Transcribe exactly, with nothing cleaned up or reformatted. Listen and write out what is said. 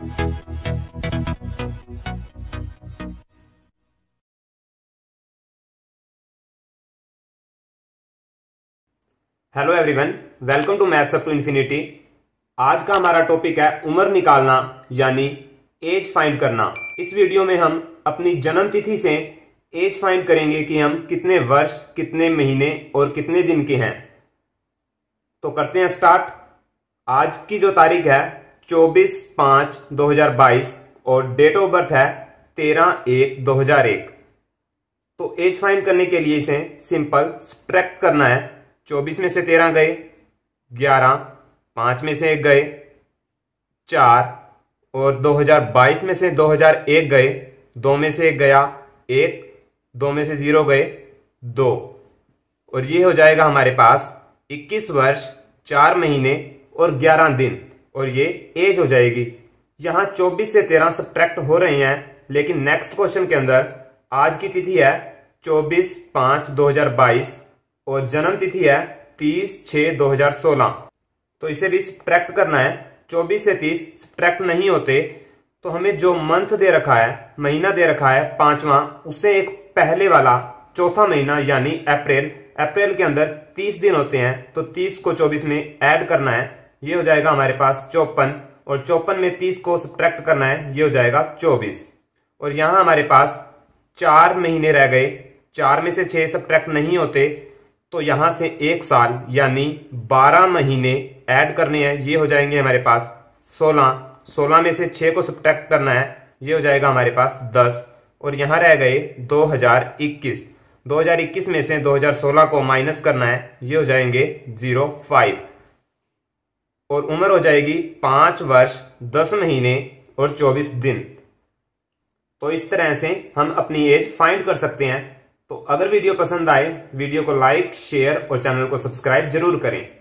Hello everyone, welcome to maths up to infinity. आज का हमारा टॉपिक है उम्र निकालना यानी एज फाइंड करना। इस वीडियो में हम अपनी जन्म तिथि से एज फाइंड करेंगे कि हम कितने वर्ष, कितने महीने और कितने दिन के हैं। तो करते हैं स्टार्ट। आज की जो तारीख है चौबीस पांच दो हजार बाईस और डेट ऑफ बर्थ है तेरह एक दो हजार एक। तो एज फाइंड करने के लिए इसे सिंपल सब्ट्रैक्ट करना है। चौबीस में से तेरह गए, ग्यारह, पांच में से एक गए, चार, और दो हजार बाईस में से दो हजार एक गए, दो में से एक गया एक, दो में से जीरो गए दो, और ये हो जाएगा हमारे पास इक्कीस वर्ष चार महीने और ग्यारह दिन, और ये एज हो जाएगी। यहां चौबीस से तेरह सब्ट्रैक्ट हो रहे हैं, लेकिन नेक्स्ट क्वेश्चन के अंदर आज की तिथि है चौबीस पांच दो हजार बाईस और जन्म तिथि है तीस छह दो हजार सोलह। तो इसे भी सब्ट्रैक्ट करना है। चौबीस से तीस सब्ट्रैक्ट नहीं होते, तो हमें जो मंथ दे रखा है, महीना दे रखा है पांचवा, उससे एक पहले वाला चौथा महीना यानी अप्रैल, अप्रैल के अंदर तीस दिन होते हैं, तो तीस को चौबीस में ऐड करना है, ये हो जाएगा हमारे पास चौपन, और चौपन में तीस को सब्ट्रैक्ट करना है, ये हो जाएगा चौबीस। और यहां हमारे पास चार महीने रह गए, चार में से छह सब्ट्रैक्ट नहीं होते, तो यहां से एक साल यानी बारह महीने ऐड करने हैं, ये हो जाएंगे हमारे पास सोलह, सोलह में से छह को सब्ट्रैक्ट करना है, ये हो जाएगा हमारे पास दस, और यहां रह गए दो हजार इक्कीस, दो हजार इक्कीस में से दो हजार सोलह को माइनस करना है, ये हो जाएंगे जीरो फाइव, और उम्र हो जाएगी पांच वर्ष दस महीने और चौबीस दिन। तो इस तरह से हम अपनी एज फाइंड कर सकते हैं। तो अगर वीडियो पसंद आए, वीडियो को लाइक, शेयर और चैनल को सब्सक्राइब जरूर करें।